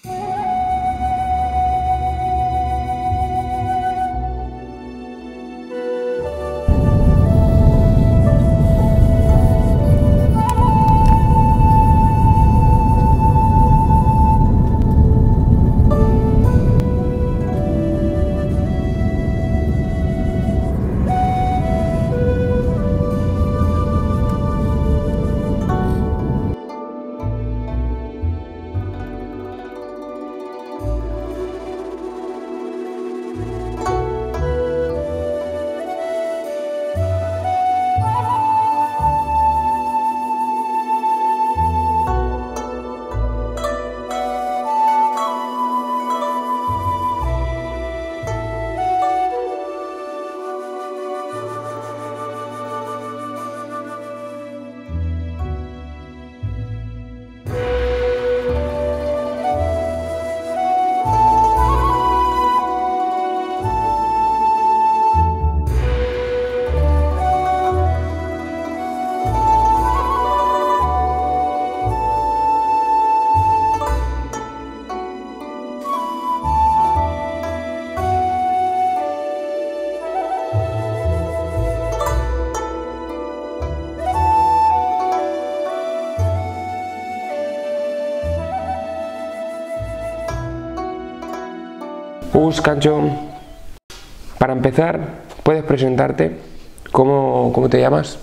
Cancho, para empezar, ¿puedes presentarte? ¿Cómo te llamas?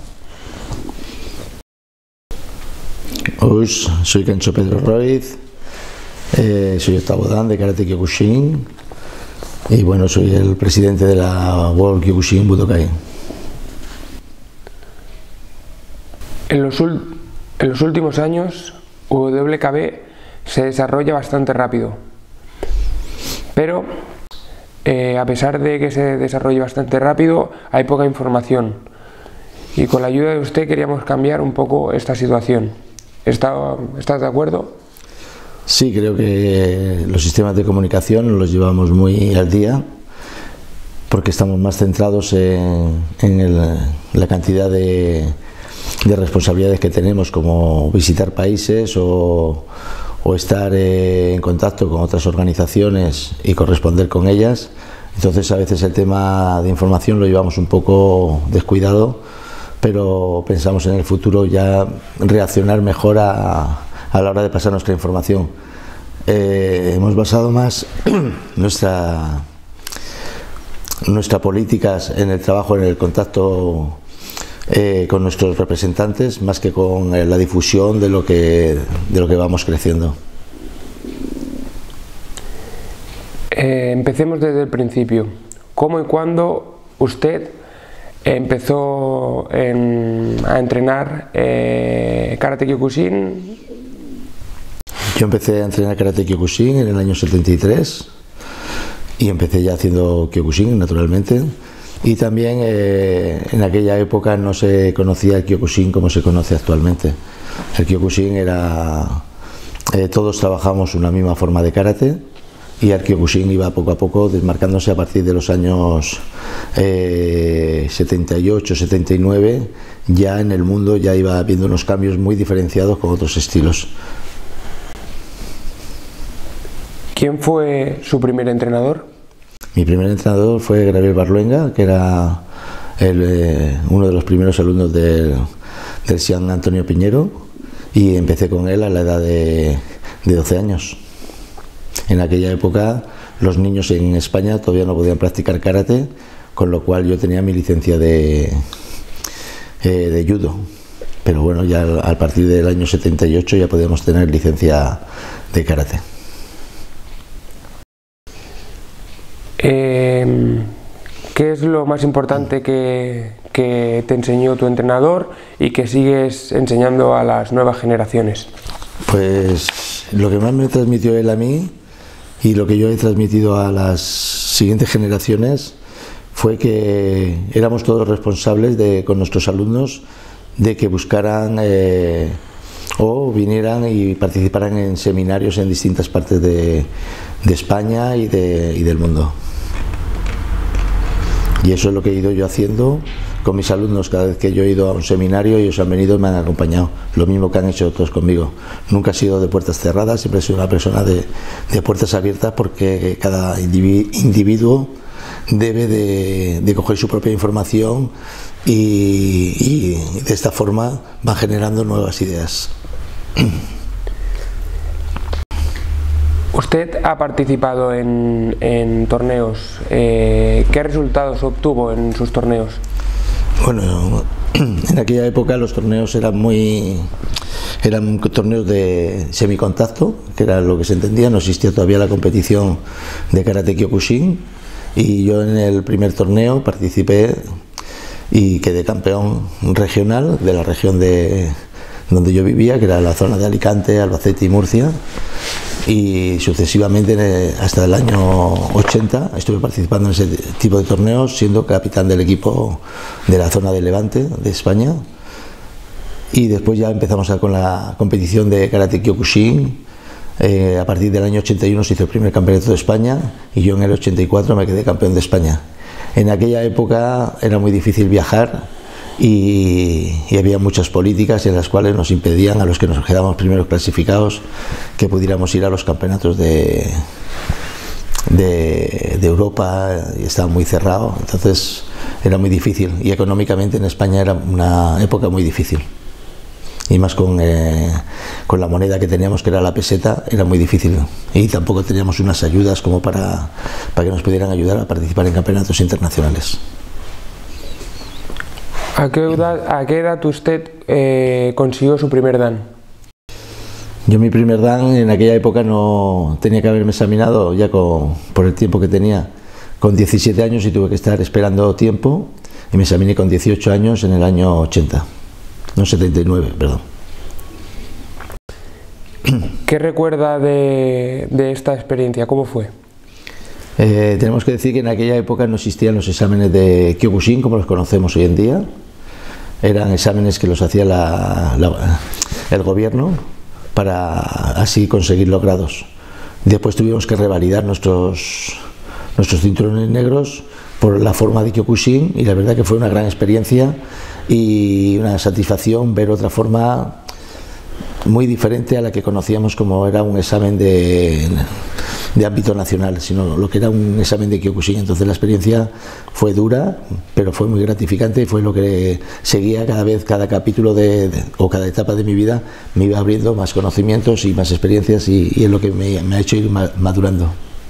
Soy Cancho Pedro Roiz, soy octavo dan de Karate Kyokushin y bueno, soy el presidente de la World Kyokushin Budokai. En los últimos años, WKB se desarrolla bastante rápido, pero a pesar de que se desarrolle bastante rápido, hay poca información y con la ayuda de usted queríamos cambiar un poco esta situación. ¿Estás de acuerdo? Sí, creo que los sistemas de comunicación los llevamos muy al día porque estamos más centrados en la cantidad de responsabilidades que tenemos, como visitar países o estar en contacto con otras organizaciones y corresponder con ellas. Entonces a veces el tema de información lo llevamos un poco descuidado, pero pensamos en el futuro ya reaccionar mejor a la hora de pasar nuestra información. Hemos basado más nuestras políticas en el trabajo, en el contacto con nuestros representantes, más que con la difusión de lo que vamos creciendo. Empecemos desde el principio. ¿Cómo y cuándo usted empezó a entrenar Karate Kyokushin? Yo empecé a entrenar Karate Kyokushin en el año 73 y empecé ya haciendo Kyokushin, naturalmente. Y también en aquella época no se conocía el Kyokushin como se conoce actualmente. El Kyokushin era, todos trabajamos una misma forma de karate y el Kyokushin iba poco a poco desmarcándose a partir de los años 78, 79, ya en el mundo ya iba habiendo unos cambios muy diferenciados con otros estilos. ¿Quién fue su primer entrenador? Mi primer entrenador fue Gabriel Barluenga, que era uno de los primeros alumnos del Xian Antonio Piñero, y empecé con él a la edad de 12 años. En aquella época los niños en España todavía no podían practicar karate, con lo cual yo tenía mi licencia de judo. Pero bueno, ya a partir del año 78 ya podíamos tener licencia de karate. ¿Qué es lo más importante que te enseñó tu entrenador y que sigues enseñando a las nuevas generaciones? Pues lo que más me transmitió él a mí y lo que yo he transmitido a las siguientes generaciones fue que éramos todos responsables con nuestros alumnos de que buscaran o vinieran y participaran en seminarios en distintas partes de España y del mundo. Y eso es lo que he ido yo haciendo con mis alumnos cada vez que yo he ido a un seminario, ellos han venido y me han acompañado, lo mismo que han hecho todos conmigo. Nunca he sido de puertas cerradas, siempre he sido una persona de puertas abiertas, porque cada individuo debe de coger su propia información y de esta forma van generando nuevas ideas. Usted ha participado en torneos. ¿Qué resultados obtuvo en sus torneos? Bueno, en aquella época los torneos eran torneos de semicontacto, que era lo que se entendía. No existía todavía la competición de Karate Kyokushin, y yo en el primer torneo participé y quedé campeón regional de la región donde yo vivía, que era la zona de Alicante, Albacete y Murcia. Y sucesivamente hasta el año 80 estuve participando en ese tipo de torneos, siendo capitán del equipo de la zona de Levante de España. Y después ya empezamos con la competición de Karate Kyokushin. A partir del año 81 se hizo el primer campeonato de España, y yo en el 84 me quedé campeón de España. En aquella época era muy difícil viajar, y había muchas políticas en las cuales nos impedían, a los que nos quedábamos primeros clasificados, que pudiéramos ir a los campeonatos de Europa, y estaba muy cerrado. Entonces era muy difícil, y económicamente en España era una época muy difícil, y más con la moneda que teníamos, que era la peseta, era muy difícil, y tampoco teníamos unas ayudas como para que nos pudieran ayudar a participar en campeonatos internacionales. ¿A qué edad usted consiguió su primer dan? Yo mi primer dan en aquella época no tenía que haberme examinado ya por el tiempo que tenía, con 17 años, y tuve que estar esperando tiempo, y me examiné con 18 años en el año 80, no 79, perdón. ¿Qué recuerda de esta experiencia? ¿Cómo fue? Tenemos que decir que en aquella época no existían los exámenes de Kyokushin como los conocemos hoy en día. Eran exámenes que los hacía el gobierno para así conseguir los grados. Después tuvimos que revalidar nuestros cinturones negros por la forma de Kyokushin, y la verdad que fue una gran experiencia y una satisfacción ver otra forma muy diferente a la que conocíamos como era un examen de ámbito nacional, sino lo que era un examen de Kyokushin. Entonces la experiencia fue dura, pero fue muy gratificante, y fue lo que seguía cada vez, cada capítulo o cada etapa de mi vida me iba abriendo más conocimientos y más experiencias, y es lo que me ha hecho ir madurando.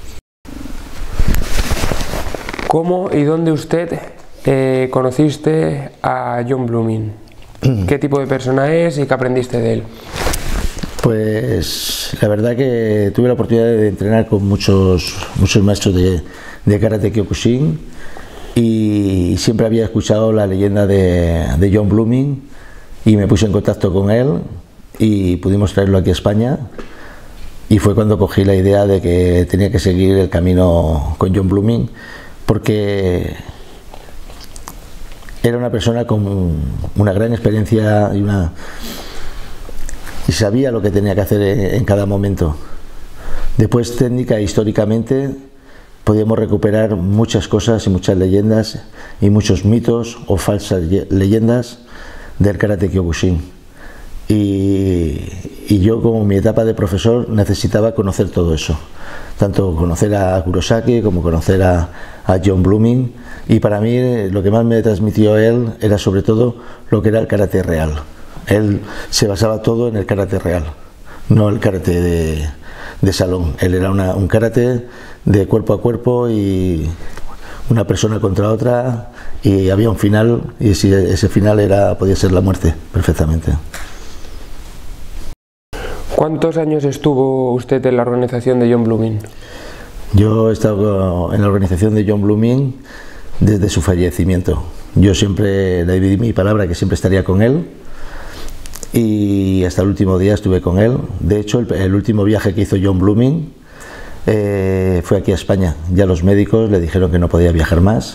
¿Cómo y dónde usted conociste a John Blooming? ¿Qué tipo de persona es y qué aprendiste de él? Pues la verdad que tuve la oportunidad de entrenar con muchos maestros de Karate Kyokushin, y siempre había escuchado la leyenda de John Blooming, y me puse en contacto con él y pudimos traerlo aquí a España, y fue cuando cogí la idea de que tenía que seguir el camino con John Blooming, porque era una persona con una gran experiencia y sabía lo que tenía que hacer en cada momento. Después, técnica e históricamente, podíamos recuperar muchas cosas y muchas leyendas y muchos mitos o falsas leyendas del Karate Kyokushin. Y yo, como mi etapa de profesor, necesitaba conocer todo eso, tanto conocer a Kurosaki como conocer a John Blooming, y para mí lo que más me transmitió él era sobre todo lo que era el karate real. Él se basaba todo en el karate real, no el karate de salón. Él era un karate de cuerpo a cuerpo, y una persona contra otra, y había un final, y si ese final podía ser la muerte perfectamente. ¿Cuántos años estuvo usted en la organización de John Blooming? Yo he estado en la organización de John Blooming desde su fallecimiento. Yo siempre le di mi palabra que siempre estaría con él, y hasta el último día estuve con él. De hecho, el último viaje que hizo John Blooming fue aquí a España. Ya los médicos le dijeron que no podía viajar más.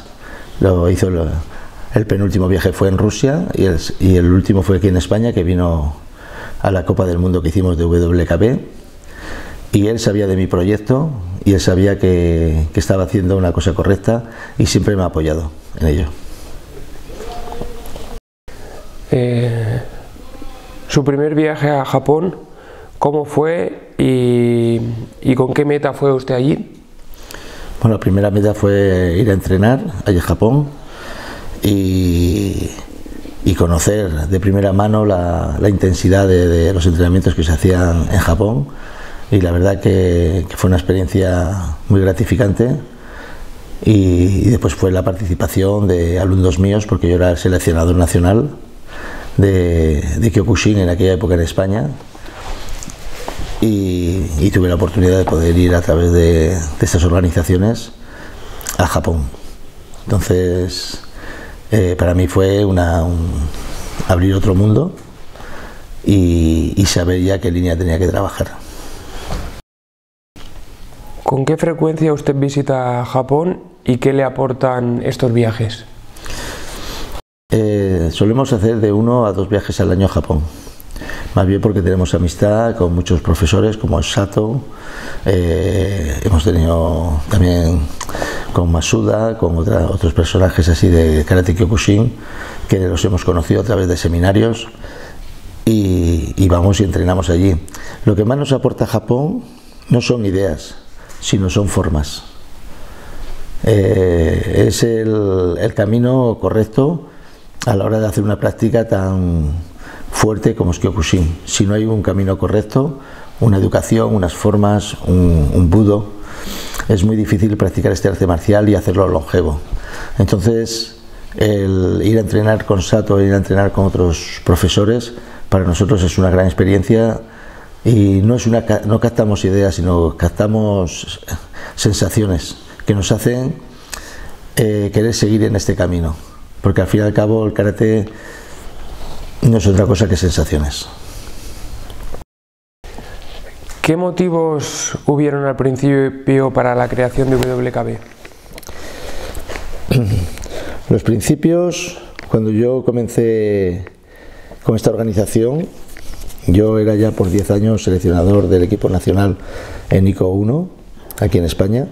El penúltimo viaje fue en Rusia, y el último fue aquí en España, que vino a la Copa del Mundo que hicimos de WKB, y él sabía de mi proyecto, y él sabía que estaba haciendo una cosa correcta, y siempre me ha apoyado en ello. su primer viaje a Japón, ¿cómo fue y con qué meta fue usted allí? Bueno, la primera meta fue ir a entrenar allí a Japón y conocer de primera mano la intensidad de los entrenamientos que se hacían en Japón, y la verdad que fue una experiencia muy gratificante. Y después fue la participación de alumnos míos, porque yo era el seleccionador nacional de Kyokushin en aquella época en España, y tuve la oportunidad de poder ir a través de estas organizaciones a Japón. Entonces para mí fue abrir otro mundo y saber ya qué línea tenía que trabajar. ¿Con qué frecuencia usted visita Japón y qué le aportan estos viajes? Solemos hacer de 1 a 2 viajes al año a Japón, más bien porque tenemos amistad con muchos profesores como Sato, hemos tenido también con Masuda, con otros personajes así de Karate Kyokushin, que los hemos conocido a través de seminarios, y vamos y entrenamos allí. Lo que más nos aporta Japón no son ideas, sino son formas. Es el camino correcto a la hora de hacer una práctica tan fuerte como es Kyokushin. Si no hay un camino correcto, una educación, unas formas, un budo, es muy difícil practicar este arte marcial y hacerlo longevo. Entonces, el ir a entrenar con Sato, ir a entrenar con otros profesores, para nosotros es una gran experiencia. Y no captamos ideas, sino captamos sensaciones que nos hacen querer seguir en este camino, porque al fin y al cabo el karate no es otra cosa que sensaciones. ¿Qué motivos hubieron al principio para la creación de WKB? Los principios, cuando yo comencé con esta organización, yo era ya por 10 años seleccionador del equipo nacional en ICO 1, aquí en España,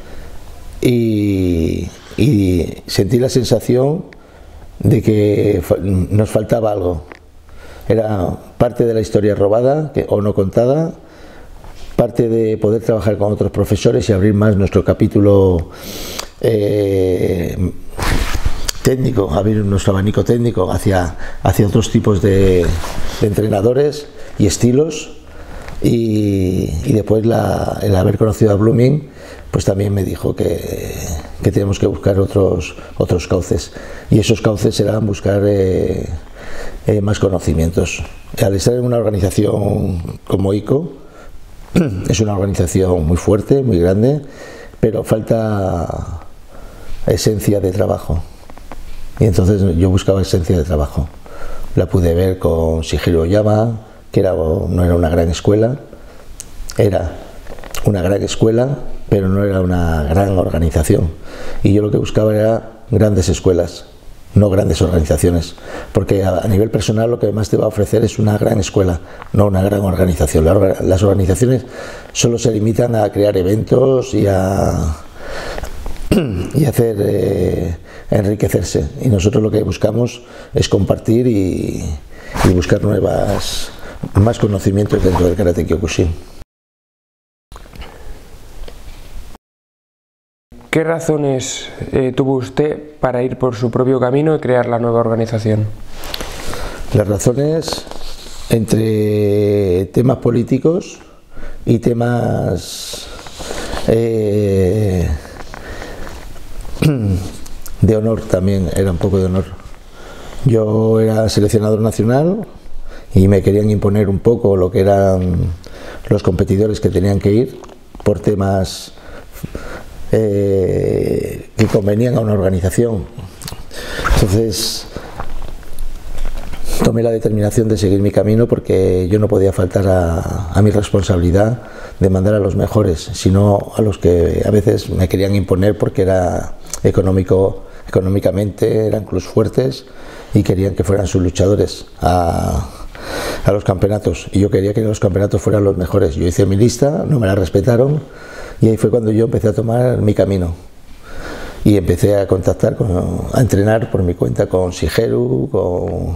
y sentí la sensación de que nos faltaba algo. Era parte de la historia robada o no contada, parte de poder trabajar con otros profesores y abrir más nuestro capítulo técnico, abrir nuestro abanico técnico hacia otros tipos de entrenadores y estilos, y después el haber conocido a Blooming pues también me dijo que tenemos que buscar otros cauces, y esos cauces serán buscar más conocimientos. Al estar en una organización como ICO, es una organización muy fuerte, muy grande, pero falta esencia de trabajo. Y entonces yo buscaba esencia de trabajo. La pude ver con Shigeru Oyama, que no era una gran escuela, era una gran escuela, pero no era una gran organización. Y yo lo que buscaba era grandes escuelas, no grandes organizaciones, porque a nivel personal lo que más te va a ofrecer es una gran escuela, no una gran organización. Las organizaciones solo se limitan a crear eventos y a hacer enriquecerse, y nosotros lo que buscamos es compartir y buscar más conocimientos dentro del Karate Kyokushin. ¿Qué razones tuvo usted para ir por su propio camino y crear la nueva organización? Las razones, entre temas políticos y temas de honor, también era un poco de honor. Yo era seleccionador nacional y me querían imponer un poco lo que eran los competidores que tenían que ir por temas que convenían a una organización. Entonces tomé la determinación de seguir mi camino, porque yo no podía faltar a mi responsabilidad de mandar a los mejores, sino a los que a veces me querían imponer porque era económicamente eran clubes fuertes y querían que fueran sus luchadores a los campeonatos, y yo quería que los campeonatos fueran los mejores. Yo hice mi lista, no me la respetaron, y ahí fue cuando yo empecé a tomar mi camino. y empecé a contactar, a entrenar por mi cuenta con Shigeru, con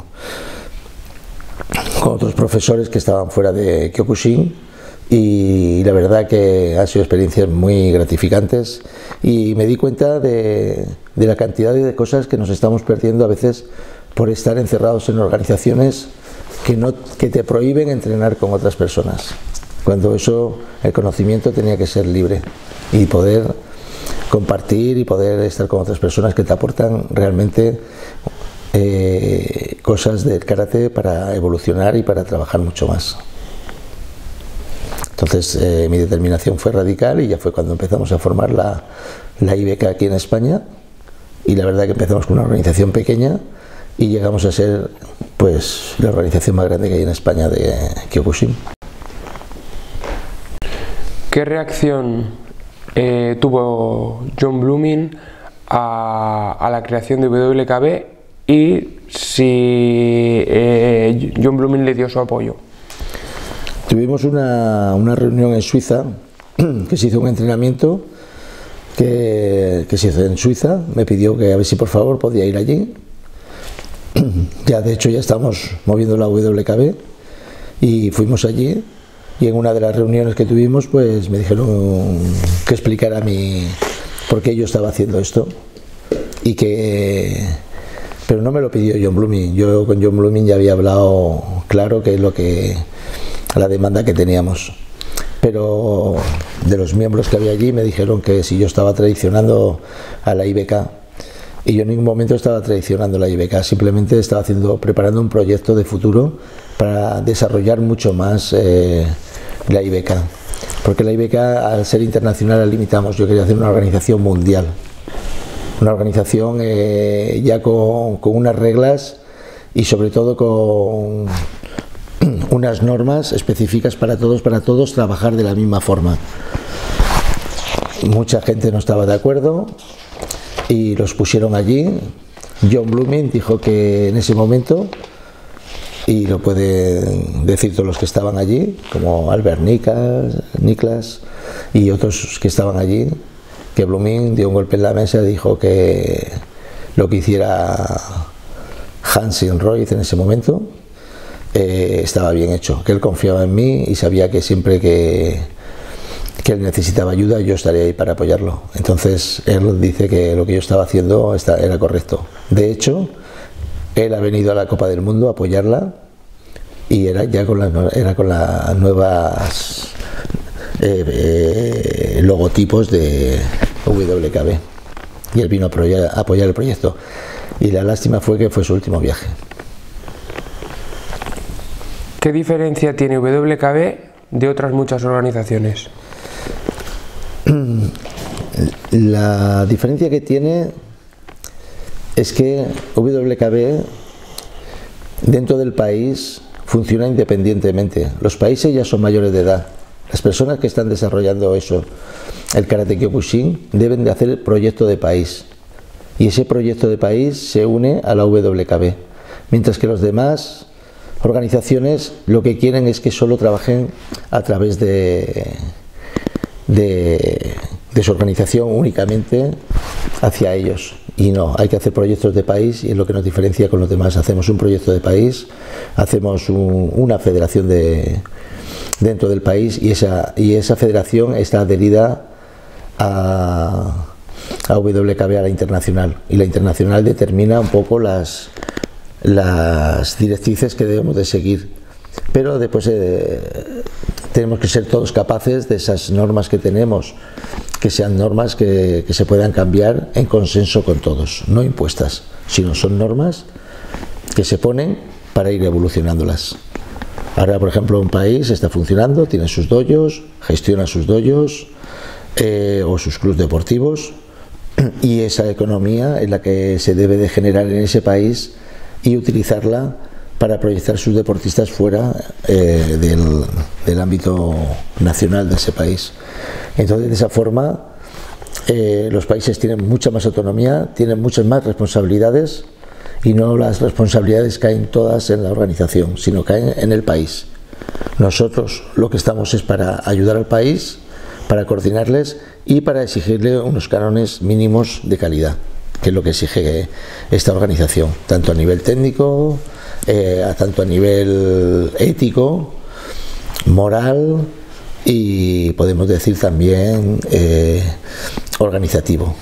otros profesores que estaban fuera de Kyokushin, y la verdad que han sido experiencias muy gratificantes, y me di cuenta de la cantidad de cosas que nos estamos perdiendo a veces por estar encerrados en organizaciones que te prohíben entrenar con otras personas, cuando eso, el conocimiento tenía que ser libre y poder compartir y poder estar con otras personas que te aportan realmente cosas del karate para evolucionar y para trabajar mucho más. Entonces mi determinación fue radical, y ya fue cuando empezamos a formar la IBK aquí en España, y la verdad que empezamos con una organización pequeña y llegamos a ser pues la organización más grande que hay en España de Kyokushin. ¿Qué reacción tuvo John Blooming a la creación de WKB, y si John Blooming le dio su apoyo? Tuvimos una reunión en Suiza, que se hizo un entrenamiento que se hizo en Suiza. Me pidió que a ver si por favor podía ir allí. Ya de hecho ya estamos moviendo la WKB, y fuimos allí, y en una de las reuniones que tuvimos pues me dijeron que explicara por qué yo estaba haciendo esto, pero no me lo pidió John Blooming. Yo con John Blooming ya había hablado claro qué es la demanda que teníamos, pero de los miembros que había allí me dijeron que si yo estaba traicionando a la IBK, y yo en ningún momento estaba traicionando la IBK, simplemente estaba preparando un proyecto de futuro para desarrollar mucho más la IBK, porque la IBK, al ser internacional, la limitamos. Yo quería hacer una organización mundial, una organización ya con unas reglas, y sobre todo con unas normas específicas para todos trabajar de la misma forma. Mucha gente no estaba de acuerdo y los pusieron allí. John Blooming dijo que en ese momento, y lo pueden decir todos los que estaban allí, como Albert Niklas y otros que estaban allí, que Blooming dio un golpe en la mesa y dijo que lo que hiciera Hansen Roy en ese momento estaba bien hecho, que él confiaba en mí y sabía que siempre que él necesitaba ayuda yo estaría ahí para apoyarlo. Entonces él dice que lo que yo estaba haciendo era correcto. De hecho, él ha venido a la Copa del Mundo a apoyarla, y era ya con las nuevas logotipos de WKB, y él vino a apoyar el proyecto, y la lástima fue que fue su último viaje. ¿Qué diferencia tiene WKB de otras muchas organizaciones? La diferencia que tiene es que WKB dentro del país funciona independientemente. Los países ya son mayores de edad. Las personas que están desarrollando eso, el Karate Kyokushin, deben de hacer el proyecto de país, y ese proyecto de país se une a la WKB, mientras que los demás organizaciones lo que quieren es que solo trabajen a través de su organización únicamente hacia ellos. Y no, hay que hacer proyectos de país, y es lo que nos diferencia con los demás. Hacemos un proyecto de país, hacemos una federación dentro del país, y esa federación está adherida a WKB, a la internacional, y la internacional determina un poco las directrices que debemos de seguir, pero después tenemos que ser todos capaces de esas normas que tenemos, que sean normas que se puedan cambiar en consenso con todos, no impuestas, sino son normas que se ponen para ir evolucionándolas. Ahora, por ejemplo, un país está funcionando, tiene sus dojos, gestiona sus dojos o sus clubes deportivos, y esa economía es la que se debe de generar en ese país y utilizarla para proyectar sus deportistas fuera del ámbito nacional de ese país. Entonces, de esa forma, los países tienen mucha más autonomía, tienen muchas más responsabilidades, y no las responsabilidades caen todas en la organización, sino caen en el país. Nosotros lo que estamos es para ayudar al país, para coordinarles y para exigirle unos cánones mínimos de calidad, que es lo que exige esta organización, tanto a nivel técnico, tanto a nivel ético, moral y podemos decir también organizativo.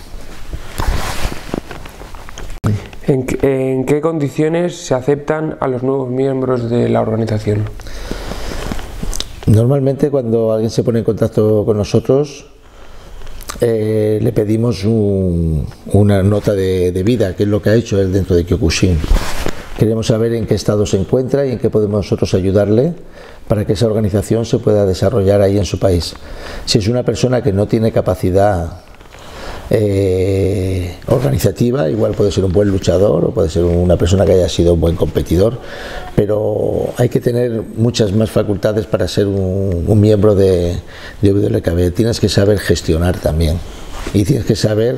¿En qué condiciones se aceptan a los nuevos miembros de la organización? Normalmente cuando alguien se pone en contacto con nosotros le pedimos una nota de vida, que es lo que ha hecho él dentro de Kyokushin. Queremos saber en qué estado se encuentra y en qué podemos nosotros ayudarle para que esa organización se pueda desarrollar ahí en su país. Si es una persona que no tiene capacidad organizativa, igual puede ser un buen luchador o puede ser una persona que haya sido un buen competidor, pero hay que tener muchas más facultades para ser un miembro de WKB. Tienes que saber gestionar también y tienes que saber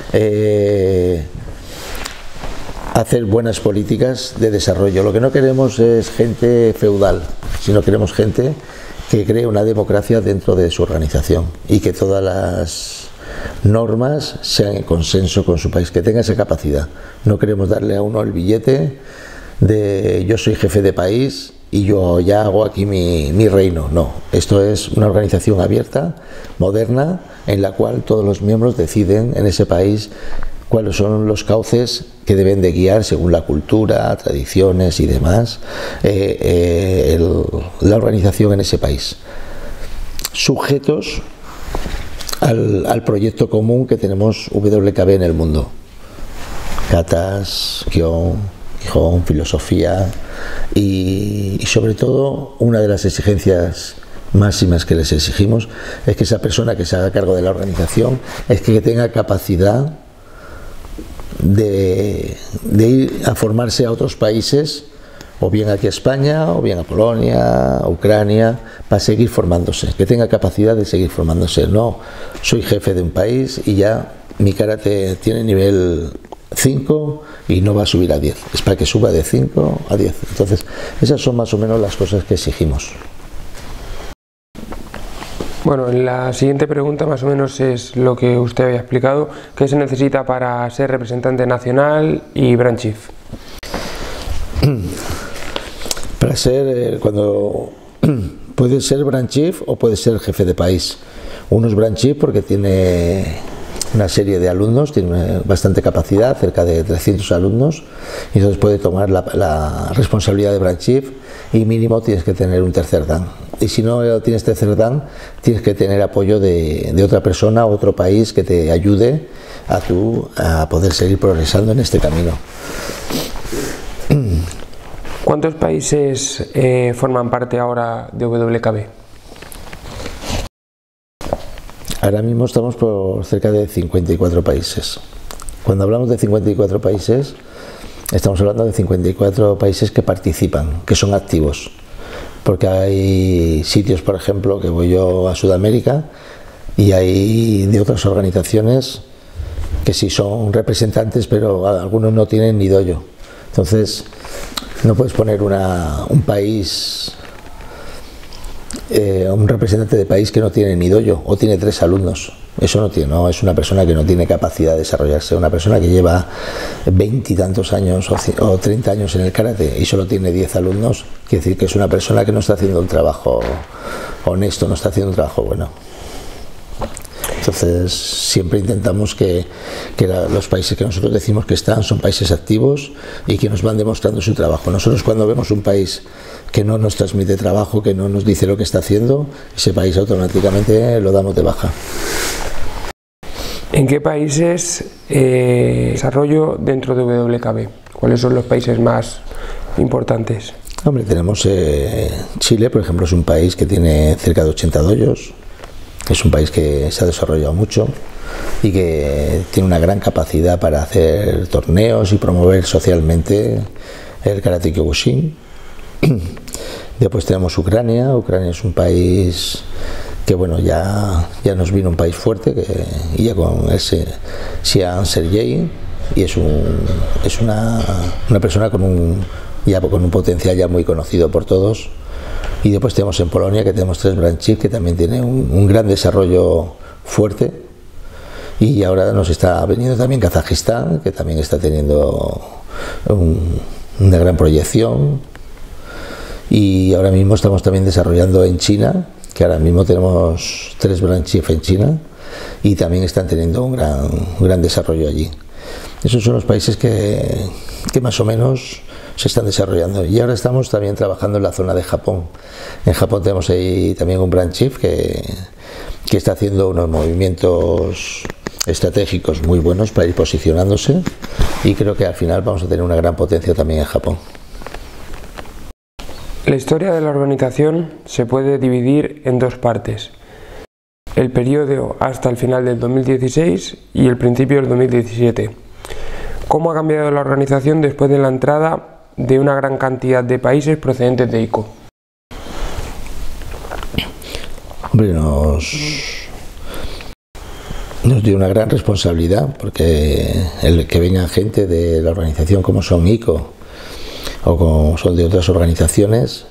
hacer buenas políticas de desarrollo. Lo que no queremos es gente feudal, sino queremos gente que cree una democracia dentro de su organización y que todas las normas sean en consenso con su país, que tenga esa capacidad. No queremos darle a uno el billete de yo soy jefe de país y yo ya hago aquí mi reino. No, esto es una organización abierta, moderna, en la cual todos los miembros deciden en ese país cuáles son los cauces que deben de guiar según la cultura, tradiciones y demás la organización en ese país, sujetos al proyecto común que tenemos WKB en el mundo: katas, kyon, Gihon, filosofía y sobre todo una de las exigencias máximas que les exigimos es que esa persona que se haga cargo de la organización es que tenga capacidad de ir a formarse a otros países, o bien aquí a España, o bien a Polonia, a Ucrania, para seguir formándose, que tenga capacidad de seguir formándose. No, soy jefe de un país y ya mi karate tiene nivel 5 y no va a subir a 10, es para que suba de 5 a 10. Entonces, esas son más o menos las cosas que exigimos. Bueno, la siguiente pregunta más o menos es lo que usted había explicado. ¿Qué se necesita para ser representante nacional y branch chief? Para ser, cuando puede ser branch chief o puede ser jefe de país. Uno es branch chief porque tiene una serie de alumnos, tiene bastante capacidad, cerca de 300 alumnos, y entonces puede tomar la responsabilidad de branch chief y mínimo tienes que tener un tercer dan. Y si no tienes tercer dan, tienes que tener apoyo de otra persona o otro país que te ayude a poder seguir progresando en este camino. ¿Cuántos países forman parte ahora de WKB? Ahora mismo estamos por cerca de 54 países. Cuando hablamos de 54 países, estamos hablando de 54 países que participan, que son activos. Porque hay sitios, por ejemplo, que voy yo a Sudamérica y hay de otras organizaciones que sí son representantes, pero algunos no tienen ni dojo. Entonces, no puedes poner un país, un representante de país que no tiene ni dojo o tiene 3 alumnos. Eso no tiene, no, es una persona que no tiene capacidad de desarrollarse. Una persona que lleva 20 y tantos años o 30 años en el karate y solo tiene 10 alumnos, quiere decir que es una persona que no está haciendo un trabajo honesto, no está haciendo un trabajo bueno. Entonces siempre intentamos que los países que nosotros decimos que están son países activos y que nos van demostrando su trabajo. Nosotros cuando vemos un país que no nos transmite trabajo, que no nos dice lo que está haciendo, ese país automáticamente lo damos de baja. ¿En qué países desarrollo dentro de WKB? ¿Cuáles son los países más importantes? Hombre, tenemos Chile, por ejemplo, es un país que tiene cerca de 80 dojos. Es un país que se ha desarrollado mucho y que tiene una gran capacidad para hacer torneos y promover socialmente el karate Kyokushin. Después tenemos Ucrania. Ucrania es un país que bueno, ya nos vino un país fuerte, y ya con ese Xian Sergei, y es una persona con un potencial ya muy conocido por todos. Y después tenemos en Polonia, que tenemos 3 branch chief, que también tiene un gran desarrollo fuerte. Y ahora nos está veniendo también Kazajistán, que también está teniendo una gran proyección. Y ahora mismo estamos también desarrollando en China, que ahora mismo tenemos 3 branch chief en China y también están teniendo un gran desarrollo allí. Esos son los países que más o menos se están desarrollando. Y ahora estamos también trabajando en la zona de Japón. En Japón tenemos ahí también un branch chief que está haciendo unos movimientos estratégicos muy buenos para ir posicionándose, y creo que al final vamos a tener una gran potencia también en Japón. La historia de la organización se puede dividir en 2 partes: el periodo hasta el final del 2016 y el principio del 2017. ¿Cómo ha cambiado la organización después de la entrada de una gran cantidad de países procedentes de ICO? Hombre, nos dio una gran responsabilidad, porque el que venga gente de la organización como son ICO o como son de otras organizaciones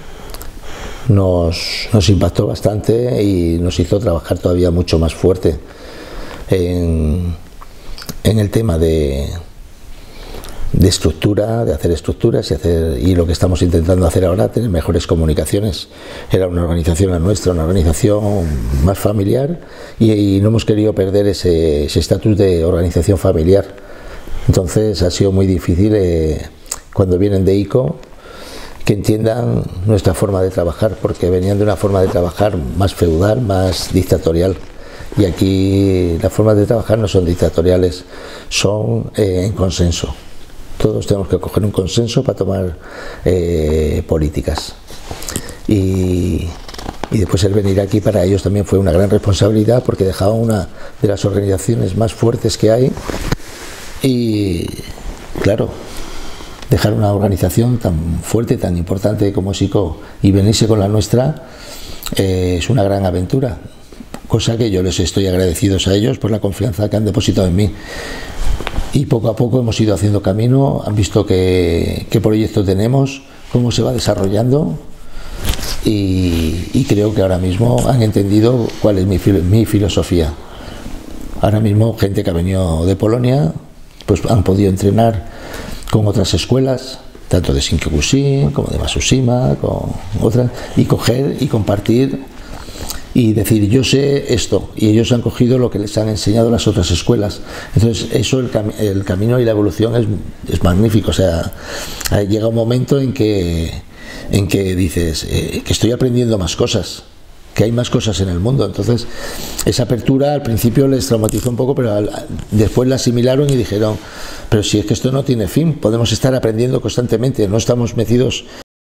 nos impactó bastante y nos hizo trabajar todavía mucho más fuerte en el tema de estructura, de hacer estructuras y lo que estamos intentando hacer ahora, tener mejores comunicaciones. Era una organización la nuestra, una organización más familiar, y no hemos querido perder ese estatus de organización familiar. Entonces ha sido muy difícil cuando vienen de ICO que entiendan nuestra forma de trabajar, porque venían de una forma de trabajar más feudal, más dictatorial. Y aquí las formas de trabajar no son dictatoriales, son en consenso. Todos tenemos que coger un consenso para tomar políticas. Y después el venir aquí para ellos también fue una gran responsabilidad, porque dejaban una de las organizaciones más fuertes que hay. Y claro, dejar una organización tan fuerte, tan importante como es ICO, y venirse con la nuestra, es una gran aventura. Cosa que yo les estoy agradecidos a ellos por la confianza que han depositado en mí. Y poco a poco hemos ido haciendo camino, han visto qué proyecto tenemos, cómo se va desarrollando, y creo que ahora mismo han entendido cuál es mi filosofía. Ahora mismo gente que ha venido de Polonia pues han podido entrenar con otras escuelas, tanto de Shinkokushin como de Matsushima, con otras, y coger y compartir y decir yo sé esto, y ellos han cogido lo que les han enseñado las otras escuelas. Entonces eso, el camino y la evolución es magnífico. O sea, llega un momento en que dices que estoy aprendiendo más cosas, que hay más cosas en el mundo. Entonces esa apertura al principio les traumatizó un poco, pero después la asimilaron y dijeron, pero si es que esto no tiene fin, podemos estar aprendiendo constantemente, no estamos metidos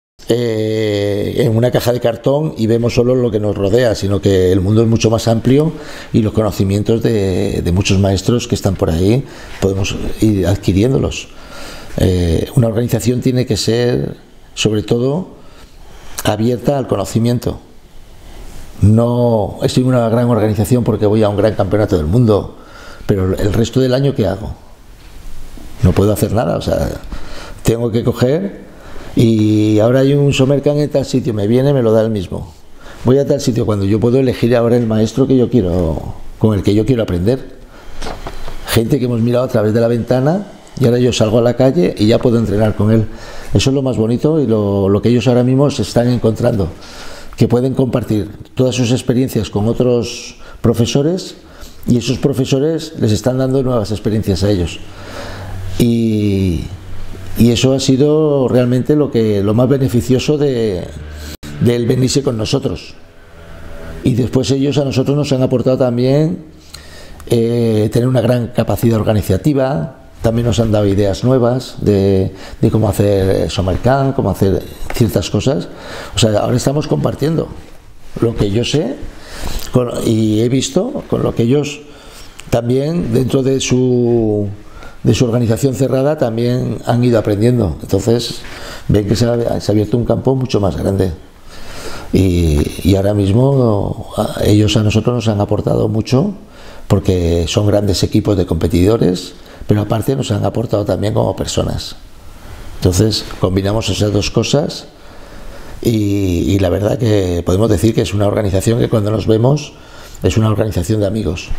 en una caja de cartón y vemos solo lo que nos rodea, sino que el mundo es mucho más amplio, y los conocimientos de muchos maestros que están por ahí podemos ir adquiriéndolos. Una organización tiene que ser sobre todo abierta al conocimiento. No estoy en una gran organización porque voy a un gran campeonato del mundo, pero el resto del año ¿qué hago? No puedo hacer nada. O sea, tengo que coger, y ahora hay un Sommerkamp en tal sitio, me viene, me lo da el mismo. Voy a tal sitio cuando yo puedo elegir ahora el maestro que yo quiero, con el que yo quiero aprender. Gente que hemos mirado a través de la ventana, y ahora yo salgo a la calle y ya puedo entrenar con él. Eso es lo más bonito, y lo que ellos ahora mismo se están encontrando, que pueden compartir todas sus experiencias con otros profesores, y esos profesores les están dando nuevas experiencias a ellos. Y eso ha sido realmente lo más beneficioso del venirse con nosotros. Y después ellos a nosotros nos han aportado también tener una gran capacidad organizativa. También nos han dado ideas nuevas de cómo hacer Sommerkamp, cómo hacer ciertas cosas. O sea, ahora estamos compartiendo lo que yo sé y he visto con lo que ellos también, dentro de su organización cerrada, también han ido aprendiendo. Entonces ven que se ha abierto un campo mucho más grande, y ahora mismo ellos a nosotros nos han aportado mucho, porque son grandes equipos de competidores, pero aparte nos han aportado también como personas. Entonces combinamos esas dos cosas y la verdad que podemos decir que es una organización que cuando nos vemos es una organización de amigos.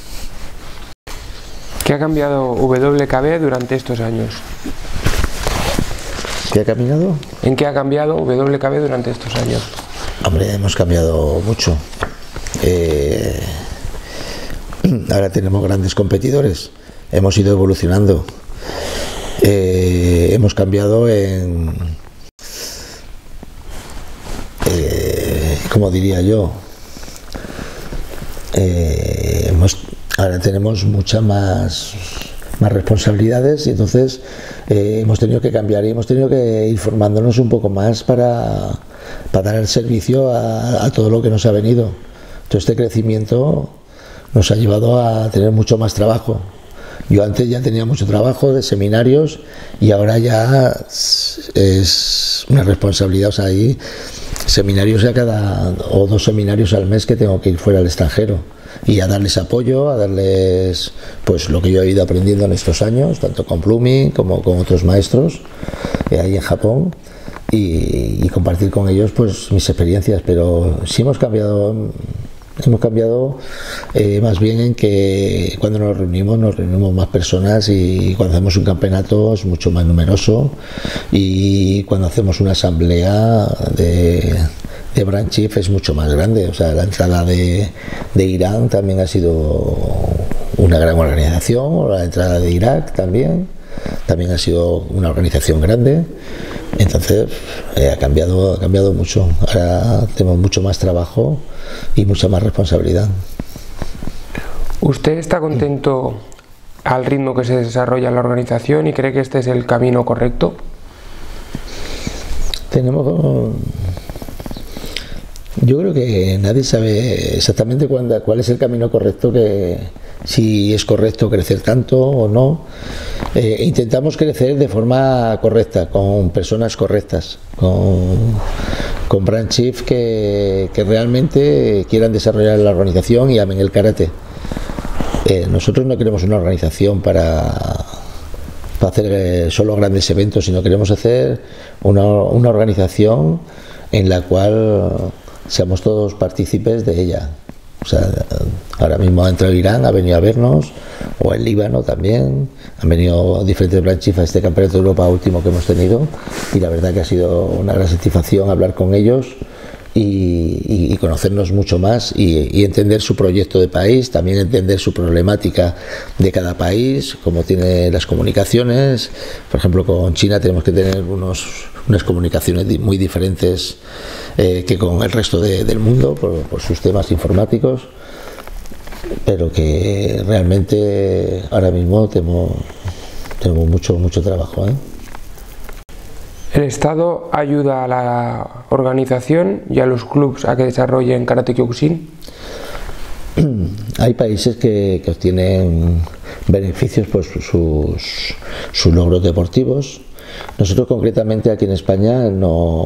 ¿Qué ha cambiado WKB durante estos años? ¿Qué ha cambiado? ¿En qué ha cambiado WKB durante estos años? Hombre, hemos cambiado mucho. Ahora tenemos grandes competidores, hemos ido evolucionando, hemos cambiado en, ¿cómo diría yo? Ahora tenemos muchas más responsabilidades y entonces hemos tenido que cambiar y hemos tenido que ir formándonos un poco más para dar el servicio a todo lo que nos ha venido. Todo este crecimiento nos ha llevado a tener mucho más trabajo. Yo antes ya tenía mucho trabajo de seminarios y ahora ya es una responsabilidad, o sea, hay seminarios a cada o 2 seminarios al mes que tengo que ir fuera al extranjero y a darles apoyo, a darles pues lo que yo he ido aprendiendo en estos años, tanto con Plumi como con otros maestros ahí en Japón y compartir con ellos pues mis experiencias, pero sí hemos cambiado más bien en que cuando nos reunimos más personas y cuando hacemos un campeonato es mucho más numeroso y cuando hacemos una asamblea de Branch Chief es mucho más grande. O sea, la entrada de Irán también ha sido una gran organización, la entrada de Irak también ha sido una organización grande. Entonces ha cambiado mucho. Ahora tenemos mucho más trabajo y mucha más responsabilidad. ¿Usted está contento al ritmo que se desarrolla la organización y cree que este es el camino correcto? Yo creo que nadie sabe exactamente cuál es el camino correcto, si es correcto crecer tanto o no. Intentamos crecer de forma correcta, con personas correctas, con Branch Chief que realmente quieran desarrollar la organización y amen el karate. Nosotros no queremos una organización para hacer solo grandes eventos, sino queremos hacer una organización en la cual seamos todos partícipes de ella. O sea, ahora mismo ha entrado Irán, ha venido a vernos, o el Líbano también, han venido diferentes Branch Chief a este campeonato de Europa último que hemos tenido y la verdad que ha sido una gran satisfacción hablar con ellos y conocernos mucho más y entender su proyecto de país, también entender su problemática de cada país, cómo tiene las comunicaciones. Por ejemplo, con China tenemos que tener unas comunicaciones muy diferentes que con el resto del mundo por sus temas informáticos, pero que realmente ahora mismo tenemos mucho trabajo, ¿eh? ¿El Estado ayuda a la organización y a los clubes a que desarrollen Karate Kyokushin? Hay países que obtienen beneficios por sus logros deportivos. Nosotros concretamente aquí en España no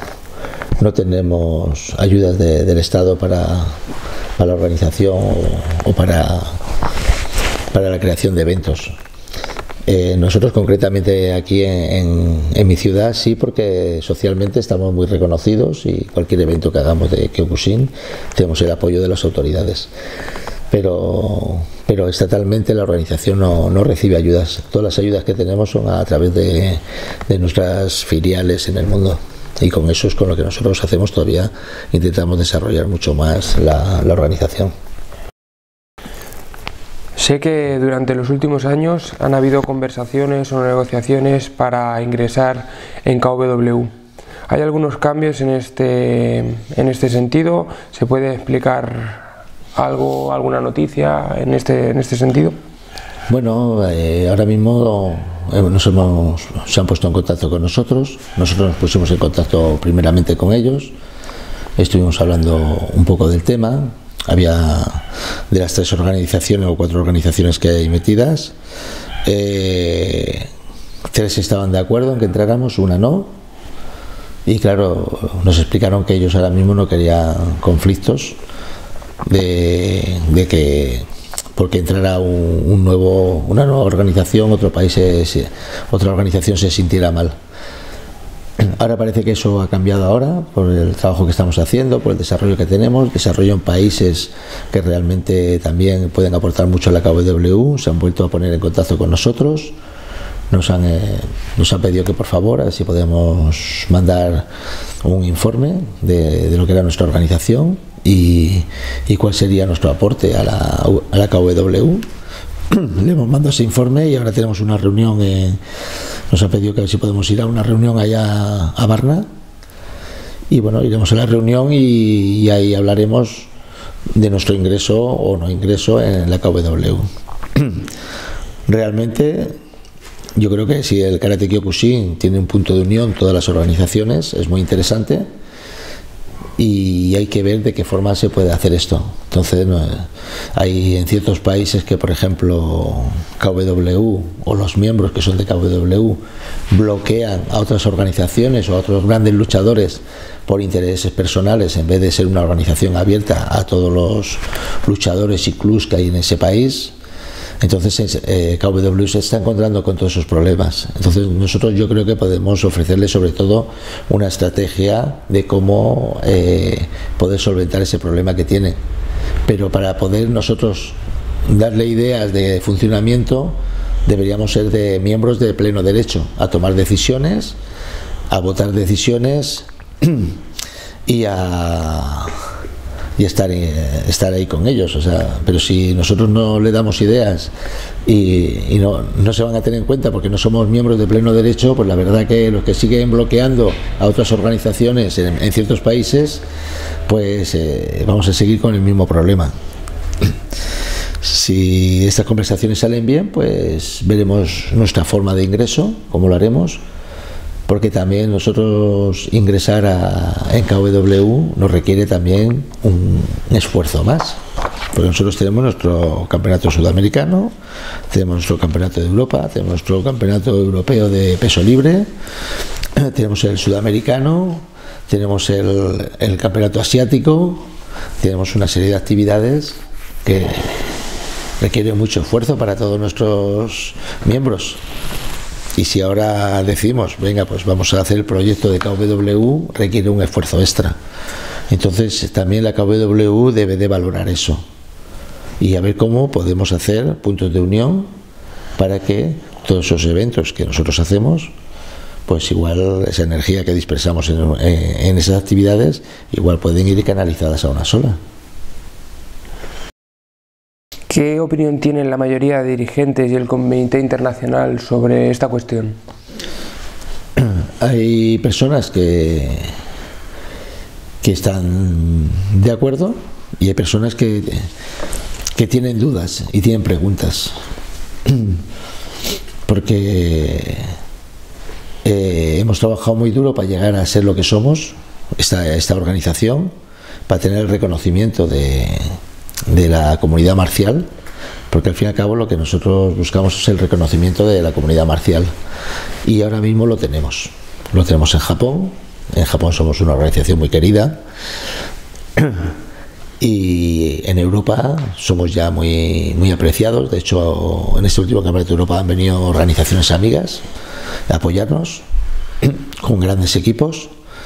tenemos ayudas del Estado para la organización o para la creación de eventos. Nosotros concretamente aquí en mi ciudad sí, porque socialmente estamos muy reconocidos y cualquier evento que hagamos de Kyokushin tenemos el apoyo de las autoridades, pero estatalmente la organización no recibe ayudas. Todas las ayudas que tenemos son a través de nuestras filiales en el mundo y con eso es con lo que nosotros hacemos. Todavía intentamos desarrollar mucho más la organización. Sé que durante los últimos años han habido conversaciones o negociaciones para ingresar en KW. ¿Hay algunos cambios en este sentido? ¿Se puede explicar alguna noticia en este sentido? Bueno, ahora mismo se han puesto en contacto con nosotros nos pusimos en contacto primeramente con ellos, estuvimos hablando un poco del tema. Había de las 3 organizaciones o 4 organizaciones que hay metidas, 3 estaban de acuerdo en que entráramos, una no, y claro, nos explicaron que ellos ahora mismo no querían conflictos de que porque entrara una nueva organización, otra organización se sintiera mal. Ahora parece que eso ha cambiado ahora por el trabajo que estamos haciendo, por el desarrollo que tenemos, desarrollo en países que realmente también pueden aportar mucho a la KWW, se han vuelto a poner en contacto con nosotros, nos han pedido que por favor, a ver si podemos mandar un informe de lo que era nuestra organización y cuál sería nuestro aporte a la KWW. Le hemos mandado ese informe y ahora tenemos una reunión, nos ha pedido que a ver si podemos ir a una reunión allá a Varna y bueno, iremos a la reunión y ahí hablaremos de nuestro ingreso o no ingreso en la KWW. Realmente yo creo que si el Karate Kyokushin tiene un punto de unión todas las organizaciones, es muy interesante y hay que ver de qué forma se puede hacer esto. Entonces hay en ciertos países que por ejemplo KWW o los miembros que son de KWW bloquean a otras organizaciones o a otros grandes luchadores por intereses personales en vez de ser una organización abierta a todos los luchadores y clubs que hay en ese país. Entonces KWW se está encontrando con todos esos problemas. Entonces nosotros yo creo que podemos ofrecerle sobre todo una estrategia de cómo poder solventar ese problema que tiene. Pero para poder nosotros darle ideas de funcionamiento deberíamos ser de miembros de pleno derecho a tomar decisiones, a votar decisiones y a estar ahí con ellos, o sea, pero si nosotros no le damos ideas y no se van a tener en cuenta porque no somos miembros de pleno derecho, pues la verdad que los que siguen bloqueando a otras organizaciones en ciertos países, pues vamos a seguir con el mismo problema. Si estas conversaciones salen bien, pues veremos nuestra forma de ingreso, cómo lo haremos, porque también nosotros ingresar en KWW nos requiere también un esfuerzo más, porque nosotros tenemos nuestro campeonato sudamericano, tenemos nuestro campeonato de Europa, tenemos nuestro campeonato europeo de peso libre, tenemos el sudamericano, tenemos el campeonato asiático, tenemos una serie de actividades que requieren mucho esfuerzo para todos nuestros miembros. Y si ahora decimos, venga, pues vamos a hacer el proyecto de KWW, requiere un esfuerzo extra. Entonces también la KWW debe de valorar eso y a ver cómo podemos hacer puntos de unión para que todos esos eventos que nosotros hacemos, pues igual esa energía que dispersamos en esas actividades, igual pueden ir canalizadas a una sola. ¿Qué opinión tienen la mayoría de dirigentes y el Comité Internacional sobre esta cuestión? Hay personas que están de acuerdo y hay personas que tienen dudas y tienen preguntas. Porque hemos trabajado muy duro para llegar a ser lo que somos, esta organización, para tener el reconocimiento de la comunidad marcial, porque al fin y al cabo lo que nosotros buscamos es el reconocimiento de la comunidad marcial y ahora mismo lo tenemos en Japón. En Japón somos una organización muy querida y en Europa somos ya muy, muy apreciados. De hecho, en este último campeonato de Europa han venido organizaciones amigas a apoyarnos con grandes equipos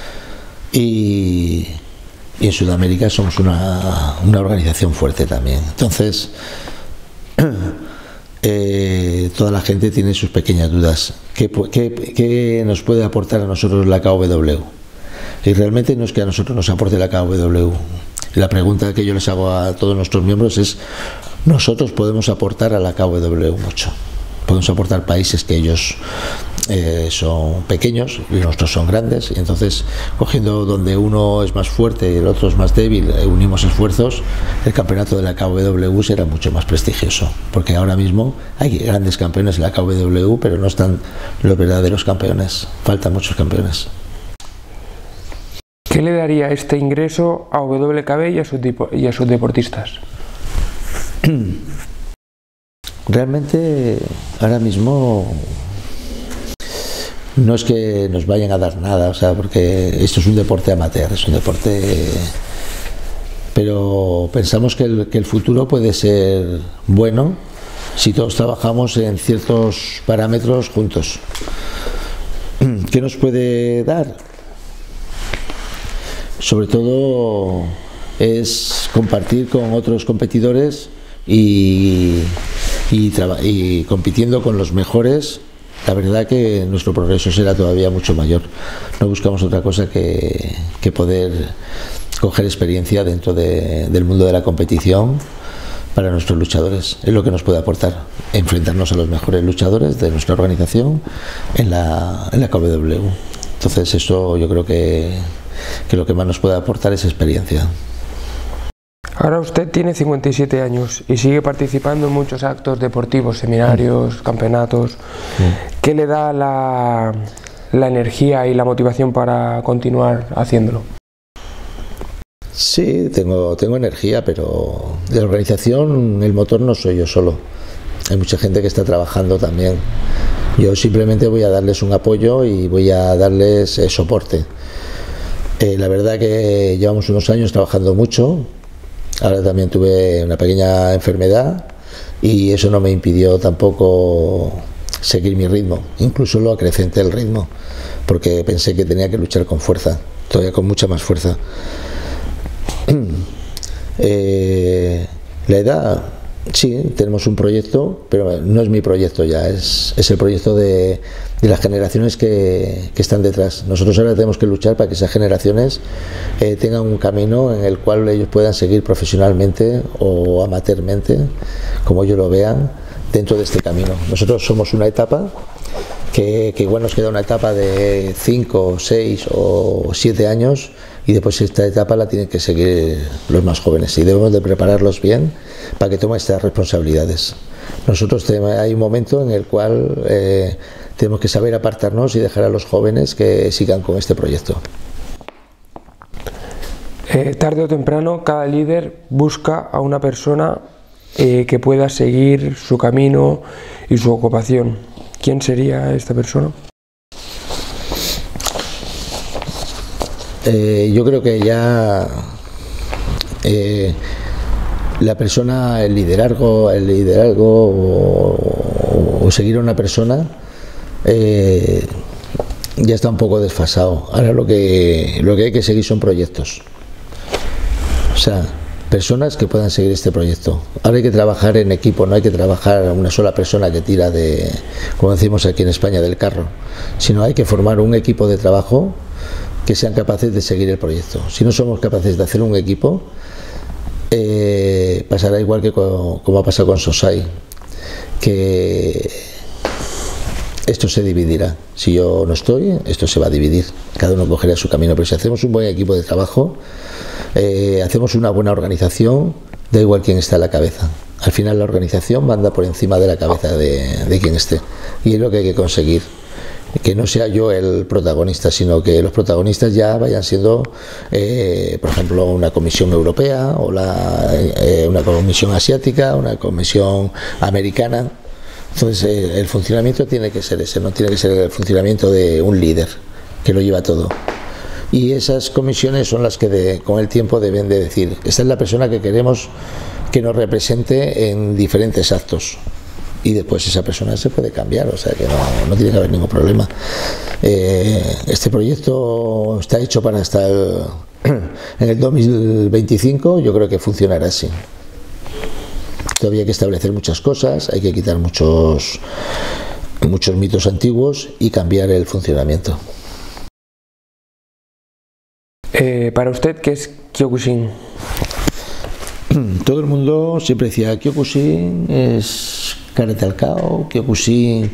y en Sudamérica somos una organización fuerte también. Entonces toda la gente tiene sus pequeñas dudas. ¿Qué nos puede aportar a nosotros la KWW? Y realmente no es que a nosotros nos aporte la KWW. La pregunta que yo les hago a todos nuestros miembros es: nosotros podemos aportar a la KWW mucho. Podemos aportar países que ellos son pequeños y nuestros son grandes, y entonces cogiendo donde uno es más fuerte y el otro es más débil, unimos esfuerzos, el campeonato de la KWW será mucho más prestigioso, porque ahora mismo hay grandes campeones en la KWW, pero no están los verdaderos campeones, faltan muchos campeones. ¿Qué le daría este ingreso a WKB y a sus deportistas? Realmente ahora mismo no es que nos vayan a dar nada, o sea, porque esto es un deporte amateur, es un deporte, pero pensamos que el futuro puede ser bueno si todos trabajamos en ciertos parámetros juntos. ¿Qué nos puede dar? Sobre todo es compartir con otros competidores y compitiendo con los mejores. La verdad que nuestro progreso será todavía mucho mayor. No buscamos otra cosa que poder coger experiencia dentro del mundo de la competición para nuestros luchadores. Es lo que nos puede aportar, enfrentarnos a los mejores luchadores de nuestra organización en la KBW. Entonces esto yo creo que lo que más nos puede aportar es experiencia. Ahora usted tiene 57 años y sigue participando en muchos actos deportivos, seminarios, campeonatos. ¿Qué le da la energía y la motivación para continuar haciéndolo? Sí, tengo energía, pero de la organización el motor no soy yo solo. Hay mucha gente que está trabajando también. Yo simplemente voy a darles un apoyo y voy a darles soporte. La verdad que llevamos unos años trabajando mucho. Ahora también tuve una pequeña enfermedad y eso no me impidió tampoco seguir mi ritmo. Incluso lo acrecenté el ritmo porque pensé que tenía que luchar con fuerza, todavía con mucha más fuerza. La edad, sí, tenemos un proyecto, pero no es mi proyecto ya, es el proyecto de las generaciones que están detrás. Nosotros ahora tenemos que luchar para que esas generaciones tengan un camino en el cual ellos puedan seguir profesionalmente o amateurmente, como ellos lo vean, dentro de este camino. Nosotros somos una etapa que igual nos queda una etapa de 5, 6 o 7 años y después esta etapa la tienen que seguir los más jóvenes y debemos de prepararlos bien para que tomen estas responsabilidades. Nosotros hay un momento en el cual tenemos que saber apartarnos y dejar a los jóvenes que sigan con este proyecto. Tarde o temprano cada líder busca a una persona que pueda seguir su camino y su ocupación. ¿Quién sería esta persona? Yo creo que ya la persona, el liderazgo o seguir a una persona ya está un poco desfasado. Ahora lo que hay que seguir son proyectos, o sea, personas que puedan seguir este proyecto. Ahora hay que trabajar en equipo, no hay que trabajar una sola persona que tira de, como decimos aquí en España, del carro, sino hay que formar un equipo de trabajo que sean capaces de seguir el proyecto. Si no somos capaces de hacer un equipo, pasará igual que como ha pasado con Sosai, que esto se dividirá. Si yo no estoy, esto se va a dividir, cada uno cogerá su camino. Pero si hacemos un buen equipo de trabajo, hacemos una buena organización, da igual quién está a la cabeza. Al final la organización manda por encima de la cabeza de quien esté, y es lo que hay que conseguir. Que no sea yo el protagonista, sino que los protagonistas ya vayan siendo, por ejemplo, una comisión europea o una comisión asiática, una comisión americana. Entonces el funcionamiento tiene que ser ese, no tiene que ser el funcionamiento de un líder que lo lleva todo. Y esas comisiones son las que con el tiempo deben de decir, esta es la persona que queremos que nos represente en diferentes actos. Y después esa persona se puede cambiar, o sea que no tiene que haber ningún problema. Este proyecto está hecho para estar en el 2025, yo creo que funcionará así. Todavía hay que establecer muchas cosas, hay que quitar muchos mitos antiguos y cambiar el funcionamiento. Para usted, ¿qué es Kyokushin? Todo el mundo siempre decía Kyokushin es karate al KO, Kyokushin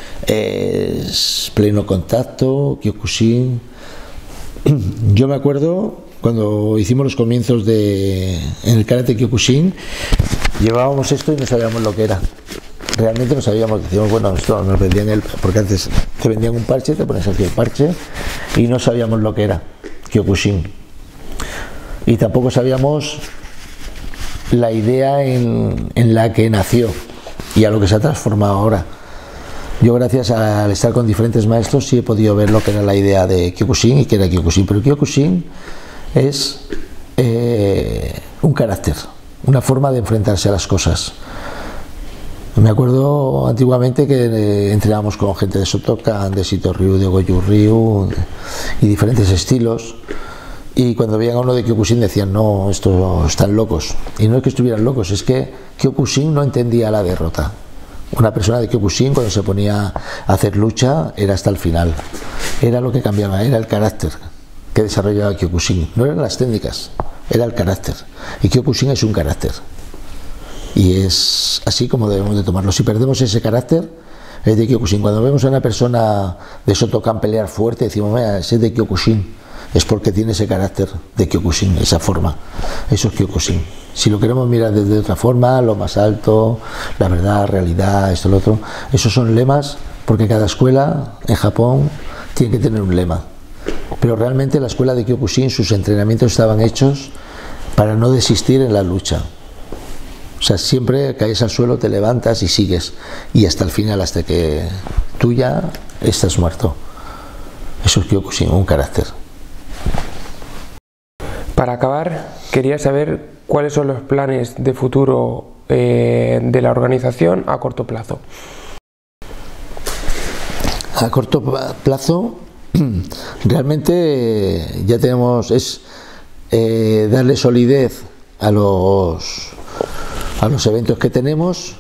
es pleno contacto, Kyokushin. Yo me acuerdo cuando hicimos los comienzos en el karate Kyokushin, llevábamos esto y no sabíamos lo que era. Realmente no sabíamos, decíamos, bueno, esto nos vendían porque antes te vendían un parche, te pones aquí el parche y no sabíamos lo que era Kyokushin. Y tampoco sabíamos la idea en la que nació y a lo que se ha transformado ahora. Yo, gracias al estar con diferentes maestros, sí he podido ver lo que era la idea de Kyokushin y qué era Kyokushin. Pero Kyokushin es un carácter, una forma de enfrentarse a las cosas. Me acuerdo antiguamente que entrenábamos con gente de Sotokan, de Sito Ryu, de Goju Ryu y diferentes estilos. Y cuando veían a uno de Kyokushin decían, no, estos están locos. Y no es que estuvieran locos, es que Kyokushin no entendía la derrota. Una persona de Kyokushin, cuando se ponía a hacer lucha, era hasta el final. Era lo que cambiaba, era el carácter que desarrollaba Kyokushin. No eran las técnicas, era el carácter. Y Kyokushin es un carácter. Y es así como debemos de tomarlo. Si perdemos ese carácter, es de Kyokushin. Cuando vemos a una persona de Sotokan pelear fuerte, decimos, mira, ese es de Kyokushin. Es porque tiene ese carácter de Kyokushin, esa forma. Eso es Kyokushin. Si lo queremos mirar desde otra forma, lo más alto, la verdad, realidad, esto, lo otro, esos son lemas, porque cada escuela en Japón tiene que tener un lema. Pero realmente la escuela de Kyokushin, sus entrenamientos estaban hechos para no desistir en la lucha. O sea, siempre caes al suelo, te levantas y sigues. Y hasta el final, hasta que tú ya estás muerto. Eso es Kyokushin, un carácter. Para acabar, quería saber cuáles son los planes de futuro de la organización a corto plazo. A corto plazo, realmente ya tenemos, darle solidez a los eventos que tenemos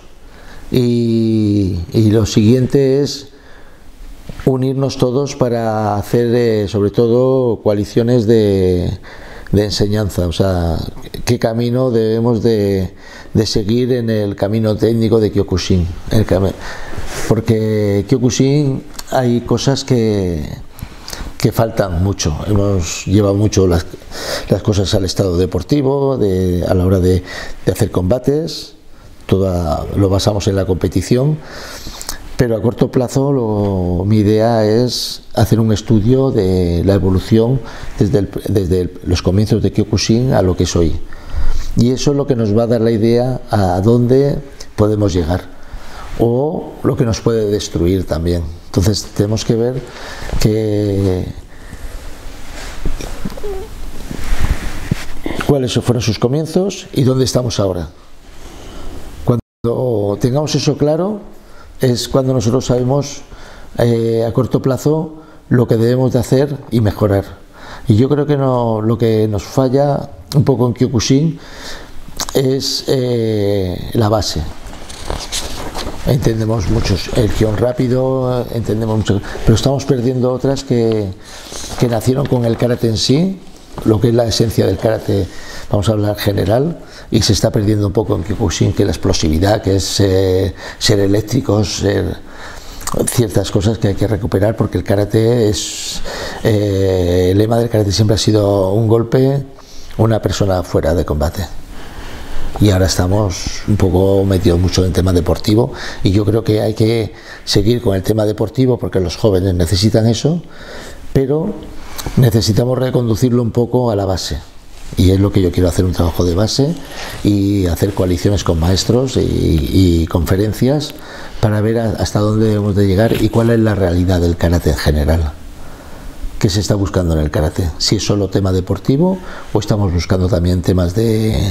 y lo siguiente es unirnos todos para hacer sobre todo coaliciones de enseñanza, o sea, qué camino debemos de seguir en el camino técnico de Kyokushin, porque Kyokushin hay cosas que faltan mucho. Hemos llevado mucho las cosas al estado deportivo, a la hora de hacer combates, lo basamos en la competición. Pero a corto plazo mi idea es hacer un estudio de la evolución desde los comienzos de Kyokushin a lo que es hoy. Y eso es lo que nos va a dar la idea a dónde podemos llegar o lo que nos puede destruir también. Entonces tenemos que ver cuáles fueron sus comienzos y dónde estamos ahora. Cuando tengamos eso claro, es cuando nosotros sabemos a corto plazo lo que debemos de hacer y mejorar. Y yo creo que lo que nos falla un poco en Kyokushin es la base. Entendemos mucho el guión rápido, entendemos mucho, pero estamos perdiendo otras que nacieron con el karate en sí, lo que es la esencia del karate, vamos a hablar general, y se está perdiendo un poco en Kyokushin, que es la explosividad, que es ser eléctricos, ciertas cosas que hay que recuperar, porque el karate el lema del karate siempre ha sido un golpe, una persona fuera de combate. Y ahora estamos un poco metidos mucho en el tema deportivo, y yo creo que hay que seguir con el tema deportivo porque los jóvenes necesitan eso, pero necesitamos reconducirlo un poco a la base. Y es lo que yo quiero hacer, un trabajo de base y hacer coaliciones con maestros y conferencias para ver hasta dónde debemos de llegar y cuál es la realidad del karate en general. ¿Qué se está buscando en el karate? Si es solo tema deportivo o estamos buscando también temas de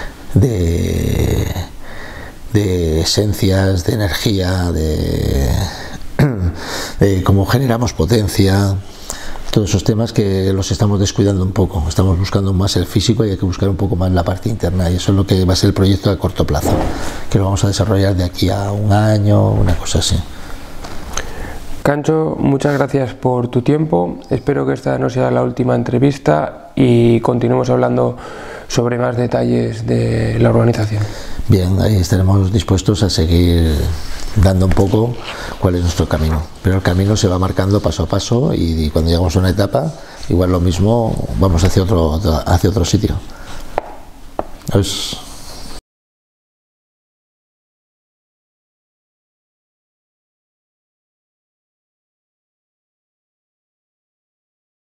esencias, de energía, de cómo generamos potencia. Todos esos temas que los estamos descuidando un poco, estamos buscando más el físico y hay que buscar un poco más la parte interna, y eso es lo que va a ser el proyecto a corto plazo, que lo vamos a desarrollar de aquí a un año, una cosa así. Kancho, muchas gracias por tu tiempo, espero que esta no sea la última entrevista y continuemos hablando sobre más detalles de la organización. Bien, ahí estaremos dispuestos a seguir dando un poco cuál es nuestro camino, pero el camino se va marcando paso a paso y cuando llegamos a una etapa, igual lo mismo, vamos hacia otro sitio.